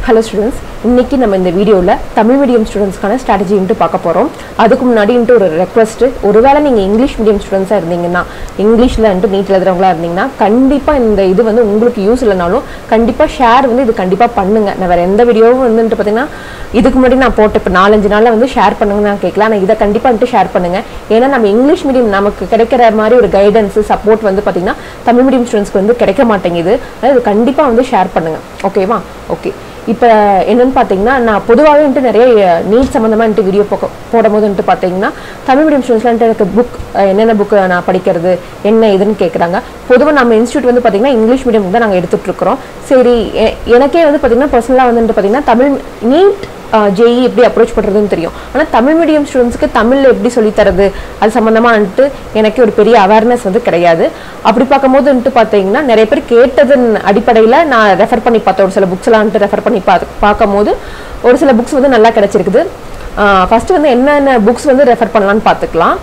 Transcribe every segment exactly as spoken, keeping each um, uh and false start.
Hello students, இன்னைக்கு நம்ம இந்த வீடியோல தமிழ் மீடியம் ஸ்டூடண்ட்ஸ்க்கான ஸ்ட்ராட்டஜி இன்ட்டு பார்க்க போறோம். அதுக்கு முன்னாடி இன்ட்டு ஒரு ரெக்வெஸ்ட், ஒருவேளை நீங்க இங்கிலீஷ் மீடியம் ஸ்டூடண்ட்ஸா இருந்தீங்கன்னா, இங்கிலீஷ்ல இன்ட்டு நீட் எழுதுறவங்களா இருந்தீங்கன்னா கண்டிப்பா இந்த இது வந்து உங்களுக்கு யூஸ் இல்லனாலும் கண்டிப்பா ஷேர் வந்து இது கண்டிப்பா பண்ணுங்க. நான் வேற எந்த வீடியோவும் வந்து பாத்தீங்கன்னா இதுக்கு முன்னாடி நான் போட்ட இப்ப நாலு அஞ்சு நாள்ல வந்து ஷேர் பண்ணுங்க நான் கேட்கல. ஆனா இத கண்டிப்பா இன்ட்டு ஷேர் பண்ணுங்க. ஏன்னா நம்ம இங்கிலீஷ் மீடியம் நமக்கு கிடைக்கிற மாதிரி ஒரு கைடன்ஸ் சப்போர்ட் வந்து பாத்தீங்கன்னா தமிழ் மீடியம் ஸ்டூடண்ட்ஸ்க்கு வந்து கிடைக்க மாட்டேங்குது. அதாவது கண்டிப்பா வந்து ஷேர் பண்ணுங்க. ஓகேவா? ஓகே. இப்போ என்னன்னு பார்த்தீங்கன்னா நான் பொதுவாகவே வந்துட்டு நிறைய நீட் சம்மந்தமாக வந்துட்டு வீடியோ போக்க போடும்போது வந்துட்டு பார்த்தீங்கன்னா தமிழ் மீடியம் ஸ்டூடெண்ட்ஸ்லாம் எனக்கு புக் என்னென்ன புக்கு நான் படிக்கிறது என்ன இதுன்னு கேட்குறாங்க. பொதுவாக நம்ம இன்ஸ்டியூட் வந்து பார்த்தீங்கன்னா இங்கிலீஷ் மீடியம் தான் நாங்கள் எடுத்துகிட்டு இருக்கிறோம். சரி, எனக்கே வந்து பார்த்தீங்கன்னா பர்சனலாக வந்துட்டு பார்த்தீங்கன்னா தமிழ் நீட் ஜேஇ எப்படி அப்ரோச் பண்ணுறதுன்னு தெரியும். ஆனால் தமிழ் மீடியம் ஸ்டூடெண்ட்ஸ்க்கு தமிழில் எப்படி சொல்லித்தரது அது சம்மந்தமாக வந்துட்டு எனக்கு ஒரு பெரிய அவேர்னஸ் வந்து கிடையாது. அப்படி பார்க்கும்போது வந்துட்டு பார்த்தீங்கன்னா நிறைய பேர் கேட்டதன் அடிப்படையில் நான் ரெஃபர் பண்ணி பார்த்தேன். ஒரு சில புக்ஸ்லாம் வந்துட்டு ரெஃபர் பண்ணி பார்த்து பார்க்கும்போது ஒரு சில புக்ஸ் வந்து நல்லா கிடைச்சிருக்குது. ஃபர்ஸ்ட் வந்து என்னென்ன புக்ஸ் வந்து ரெஃபர் பண்ணலான்னு பார்த்துக்கலாம்.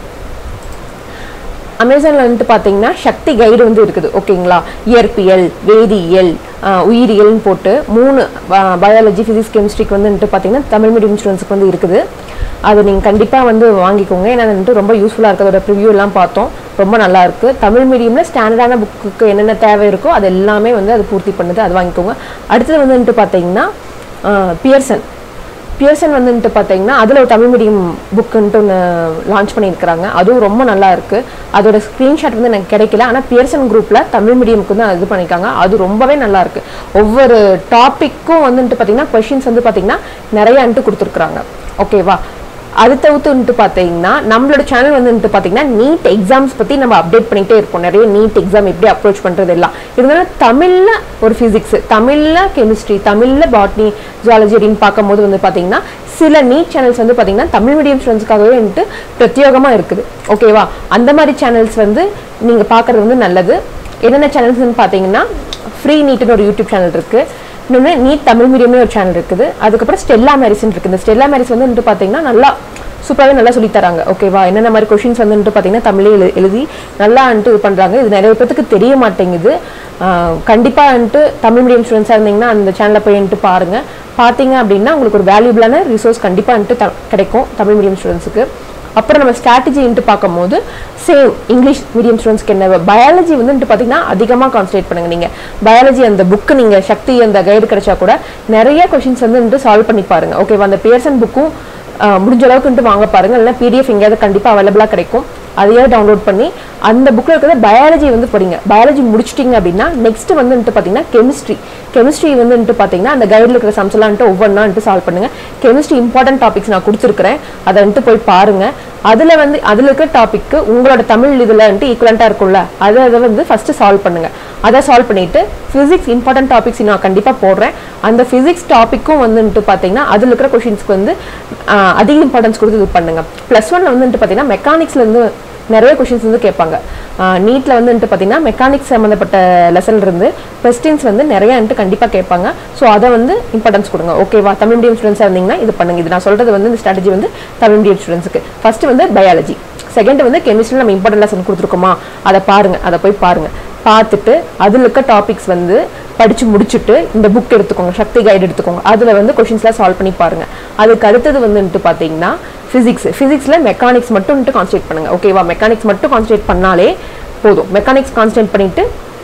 அமேசானில் வந்துட்டு பார்த்தீங்கன்னா சக்தி கைடு வந்து இருக்குது. ஓகேங்களா? இயற்பியல், வேதியியல், உயிரியல்னு போட்டு மூணு பயாலஜி, ஃபிசிக்ஸ், கெமிஸ்ட்ரிக்கு வந்துட்டு பார்த்தீங்கன்னா தமிழ் மீடியம் ஸ்டூடெண்ட்ஸ்க்கு வந்து இருக்குது. அது நீங்கள் கண்டிப்பாக வந்து வாங்கிக்கோங்க. ஏன்னா வந்துட்டு ரொம்ப யூஸ்ஃபுல்லாக இருக்குது. அதோட ரிவ்யூ எல்லாம் பார்த்தோம், ரொம்ப நல்லா இருக்குது. தமிழ் மீடியமில் ஸ்டாண்டர்டான புக்குக்கு என்னென்ன தேவை இருக்கோ அது எல்லாமே வந்து அது பூர்த்தி பண்ணுது. அது வாங்கிக்கோங்க. அடுத்தது வந்துட்டு பார்த்தீங்கன்னா பியர்சன் பியர்சன் வந்துட்டு பார்த்தீங்கன்னா அதில் ஒரு தமிழ் மீடியம் புக்குன்ட்டு ஒன்று லான்ச் பண்ணியிருக்கிறாங்க. அதுவும் ரொம்ப நல்லா இருக்குது. அதோட ஸ்க்ரீன்ஷாட் வந்து எனக்கு கிடைக்கல. ஆனால் பியர்சன் குரூப்பில் தமிழ் மீடியமுக்கு வந்து இது பண்ணியிருக்காங்க. அது ரொம்பவே நல்லா இருக்குது. ஒவ்வொரு டாப்பிக்கும் வந்துட்டு பார்த்தீங்கன்னா கொஷின்ஸ் வந்து பார்த்தீங்கன்னா நிறையான்ட்டு கொடுத்துருக்குறாங்க. ஓகேவா? அது தவிர்த்துன்ட்டு பார்த்தீங்கன்னா நம்மளோட சேனல் வந்துட்டு பார்த்தீங்கன்னா நீட் எக்ஸாம்ஸ் பற்றி நம்ம அப்டேட் பண்ணிகிட்டே இருப்போம். நிறைய நீட் எக்ஸாம் எப்படி அப்ரோச் பண்ணுறது எல்லாம் இருந்தாலும் தமிழில் ஒரு ஃபிசிக்ஸ், தமிழில் கெமிஸ்ட்ரி, தமிழில் பாட்னி, ஜுவாலஜி அப்படின்னு பார்க்கும்போது வந்து பார்த்தீங்கன்னா சில நீட் சேனல்ஸ் வந்து பார்த்தீங்கன்னா தமிழ் மீடியம் ஸ்டூடெண்ட்ஸ்க்காகவே வந்துட்டு பிரத்யேகமாக இருக்குது. ஓகேவா? அந்த மாதிரி சேனல்ஸ் வந்து நீங்கள் பார்க்குறது வந்து நல்லது. என்னென்ன சேனல்ஸ்ன்னு பார்த்தீங்கன்னா ஃப்ரீ நீட்னு ஒரு யூடியூப் சேனல் இருக்குது. இன்னொன்று நீட் தமிழ் மீடியம்னு ஒரு சேனல் இருக்குது. அதுக்கப்புறம் ஸ்டெல்லா மேரிஸ்ன்னு இருக்குது. இந்த ஸ்டெல்லா மேரிஸ் வந்து பார்த்தீங்கன்னா நல்லா சூப்பராகவே நல்லா சொல்லி தராங்க. ஓகேவா? என்னென்ன மாதிரி கொஷின்ஸ் வந்துட்டு பார்த்தீங்கன்னா தமிழே எழு எழுதி நல்லா வந்துட்டு இது பண்ணுறாங்க. இது நிறைய பேருக்கு தெரிய மாட்டேங்குது. கண்டிப்பாக வந்துட்டு தமிழ் மீடியம் ஸ்டூடெண்ட்ஸாக இருந்தீங்கன்னா அந்த சேனலில் போய் வந்துட்டு பாருங்கள். பார்த்தீங்க அப்படின்னா உங்களுக்கு ஒரு வேல்யூபிளான ரிசோர்ஸ் கண்டிப்பாக வந்துட்டு த கிடைக்கும் தமிழ் மீடியம் ஸ்டூடெண்ட்ஸுக்கு. அப்புறம் நம்ம ஸ்ட்ராட்டஜின்ட்டு பார்க்கும்போது சேம் இங்கிலீஷ் மீடியம் ஸ்டூடெண்ட்ஸ்க்கு என்ன பயாலஜி வந்துட்டு பார்த்தீங்கன்னா அதிகமாக கான்சன்ட்ரேட் பண்ணுங்கள். நீங்கள் பயாலஜி அந்த புக்கு நீங்கள் சக்தி அந்த கைடு கிடைச்சா கூட நிறைய கொஷின்ஸ் வந்து சால்வ் பண்ணி பாருங்கள். ஓகேவா? அந்த பியர்சன் புக்கும் முடிஞ்ச அளவுக்கு வாங்க பாருங்க. இல்லைன்னா பிடிஎஃப் எங்கேயாவது கண்டிப்பாக அவைலபிளாக கிடைக்கும். அதையே டவுன்லோட் பண்ணி அந்த புக்கில் இருக்கிற பயாலஜி வந்து படிங்க. பயாலஜி முடிச்சிட்டிங்க அப்படின்னா நெக்ஸ்ட் வந்துட்டு பார்த்தீங்கன்னா கெமிஸ்ட்ரி கெமிஸ்ட்ரி வந்துட்டு பார்த்தீங்கன்னா அந்த கைடில் இருக்கிற சம்ஸ்லாம் ஒவ்வொன்றா சால்வ் பண்ணுங்கள். கெமிஸ்ட்ரி இம்பார்ட்டன்ட் டாபிக்ஸ் நான் கொடுத்துருக்கிறேன். அதை வந்துட்டு போய் பாருங்கள். அதில் வந்து அதில் இருக்கிற டாப்பிக்கு உங்களோட தமிழ் இதில் வந்துட்டு ஈக்குவலண்ட்டாக இருக்கும்ல, அதை அதை வந்து ஃபஸ்ட்டு சால்வ் பண்ணுங்கள். அதை சால்வ் பண்ணிவிட்டு ஃபிசிக்ஸ் இம்பார்ட்டன்ட் டாபிக்ஸ் நான் கண்டிப்பாக போடுறேன். அந்த ஃபிசிக்ஸ் டாப்பிக்கும் வந்துட்டு பார்த்தீங்கன்னா அதில் இருக்கிற கொஷின்ஸ்க்கு வந்து அதிக இம்பார்ட்டன்ஸ் கொடுத்து இது பண்ணுங்கள். ப்ளஸ் ஒன்ல வந்துட்டு பார்த்தீங்கன்னா மெக்கானிக்ஸ்லேருந்து நிறைய கொஷின்ஸ் வந்து கேட்பாங்க. நீட்டில் வந்துட்டு பார்த்தீங்கன்னா மெக்கானிக்ஸ் சம்மந்தப்பட்ட லெசன் இருந்து கொஸ்டின்ஸ் வந்து நிறைய வந்துட்டு கண்டிப்பாக கேட்பாங்க. ஸோ அதை வந்து இம்பார்ட்டன்ஸ் கொடுங்க. ஓகேவா? தமிழ் மீடியம் ஸ்டூடெண்ட்ஸாக இருந்தீங்கன்னா இது பண்ணுங்க. இது நான் சொல்கிறது வந்து இந்த ஸ்ட்ராட்டஜி வந்து தமிழ் மீடியம் ஸ்டூடெண்ட்ஸுக்கு. ஃபர்ஸ்ட் வந்து பயாலஜி, செகண்ட் வந்து கெமிஸ்ட்ரியில் நம்ம இம்பார்ட்டன்ட் லெசன் கொடுத்துருக்கோமா அதை பாருங்கள். அதை போய் பாருங்கள். பார்த்துட்டு அதில் இருக்க டாபிக்ஸ் வந்து படித்து முடிச்சுட்டு இந்த புக் எடுத்துக்கோங்க, சக்தி கைடு எடுத்துக்கோங்க. அதில் வந்து கொஷின்ஸ்லாம் சால்வ் பண்ணி பாருங்கள். அதுக்கு அடுத்தது வந்துட்டு பார்த்தீங்கன்னா ஃபிசிக்ஸ் ஃபிசிக்ஸில் மெக்கானிக்ஸ் மட்டும் வந்துட்டு கான்சன்ட்ரேட் பண்ணுங்கள். ஓகேவா? மெக்கானிக்ஸ் மட்டும் கான்சன்ட்ரேட் பண்ணாலே போதும். மெக்கானிக்ஸ் கான்சன்ட்ரேட் பண்ணிவிட்டு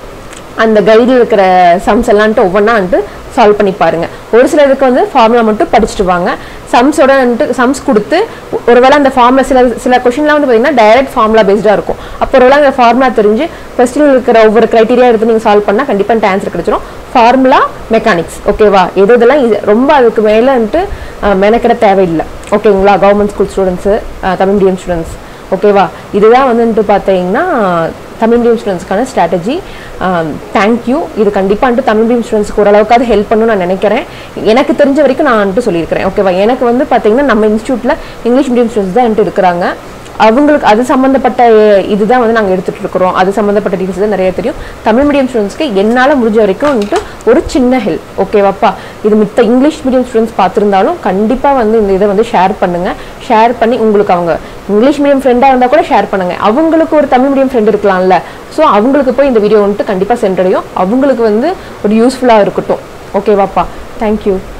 அந்த கைடில் இருக்கிற சம்ஸ் எல்லாம்ட்டு ஒவ்வொன்றா வந்துட்டு சால்வ் பண்ணி பாருங்கள். ஒரு சிலருக்கு வந்து ஃபார்முலா மட்டும் படிச்சுட்டு வாங்க. சம்ஸோட வந்துட்டு சம்ஸ் கொடுத்து ஒருவேளை அந்த ஃபார்முலா சில சில கொஷின்லாம் வந்து பார்த்தீங்கன்னா டைரக்ட் ஃபார்முலா பேஸ்டாக இருக்கும். அப்போ ஒருவேளை அந்த ஃபார்முலா தெரிஞ்சு கொஸ்டினில் இருக்கிற ஒவ்வொரு க்ரைட்டீரியா எடுத்து நீங்கள் சால்வ் பண்ணால் கண்டிப்பாக அந்த ஆன்சர் கிடைச்சிடும். Formula, mechanics. ஓகேவா? எது இதெல்லாம் இது ரொம்ப அதுக்கு மேலே வந்துட்டு மெனக்கிட தேவையில்லை. ஓகேங்களா? Government school students, Tamil medium students. ஓகேவா? இதுதான் வந்துட்டு பார்த்தீங்கன்னா தமிழ் மீடியம் ஸ்டூடெண்ட்ஸ்க்கான ஸ்ட்ராட்டஜி. தேங்க்யூ. இது கண்டிப்பாக வந்துட்டு தமிழ் மீடியம் ஸ்டூடெண்ட்ஸ்க்கு ஓரளவுக்காவது ஹெல்ப் பண்ணணும்னு நான் நினைக்கிறேன். எனக்கு தெரிஞ்ச வரைக்கும் நான் வந்துட்டு சொல்லியிருக்கிறேன். ஓகேவா? எனக்கு வந்து பார்த்தீங்கன்னா நம்ம இன்ஸ்டியூட்டில் இங்கிலீஷ் மீடியம் ஸ்டூடெண்ட்ஸ் தான் வந்துட்டு இருக்கிறாங்க. அவங்களுக்கு அது சம்மந்தப்பட்ட இதுதான் வந்து நாங்கள் எடுத்துகிட்டு இருக்கிறோம். அது சம்மந்தப்பட்ட டீட்டெயில்ஸ் தான் நிறைய தெரியும். தமிழ் மீடியம் ஸ்டூடெண்ட்ஸ்க்கு என்னால் முடிஞ்ச வரைக்கும் வந்துட்டு ஒரு சின்ன ஹெல்ப். ஓகேவாப்பா? இது மித்த இங்கிலீஷ் மீடியம் ஸ்டூடெண்ட்ஸ் பார்த்துருந்தாலும் கண்டிப்பாக வந்து இந்த இதை வந்து ஷேர் பண்ணுங்கள். ஷேர் பண்ணி உங்களுக்கு அவங்க இங்கிலீஷ் மீடியம் ஃப்ரெண்டாக இருந்தால் கூட ஷேர் பண்ணுங்கள். அவங்களுக்கு ஒரு தமிழ் மீடியம் ஃப்ரெண்ட் இருக்கலாம்ல, ஸோ அவங்களுக்கு போய் இந்த வீடியோ வந்துட்டு கண்டிப்பாக சென்றடையும். அவங்களுக்கு வந்து ஒரு யூஸ்ஃபுல்லாக இருக்கட்டும். ஓகேவாப்பா? தேங்க்யூ.